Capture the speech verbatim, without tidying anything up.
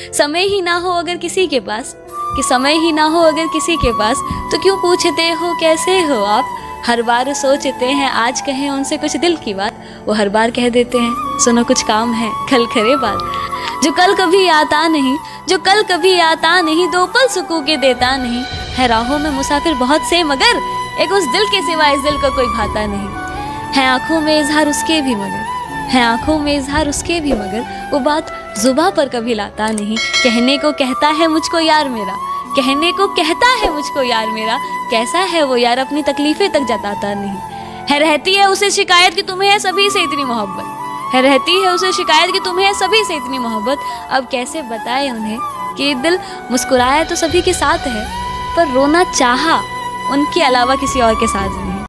समय ही ना हो अगर किसी के पास, कि समय ही ना हो अगर किसी के पास, तो क्यों पूछते हो कैसे हो आप। हर बार सोचते हैं आज कहें उनसे कुछ दिल की बात, वो हर बार कह देते हैं सुनो कुछ काम है कल करे बात। जो कल कभी आता नहीं, जो कल कभी आता नहीं, दो पल सुकून के देता नहीं। है राहों में मुसाफिर बहुत से मगर एक उस दिल के सिवा इस दिल का कोई भाता नहीं। है आंखों में इजहार उसके भी मगर, है आंखों में इजहार उसके भी मगर, वो बात जुबां पर कभी लाता नहीं। कहने को कहता है मुझको यार मेरा, कहने को कहता है मुझको यार मेरा, कैसा है वो यार अपनी तकलीफें तक जताता नहीं। है रहती है उसे शिकायत कि तुम्हें है सभी से इतनी मोहब्बत, है रहती है उसे शिकायत कि तुम्हें है सभी से इतनी मोहब्बत। अब कैसे बताए उन्हें कि दिल मुस्कुराया तो सभी के साथ है, पर रोना चाहा उनके अलावा किसी और के साथ नहीं।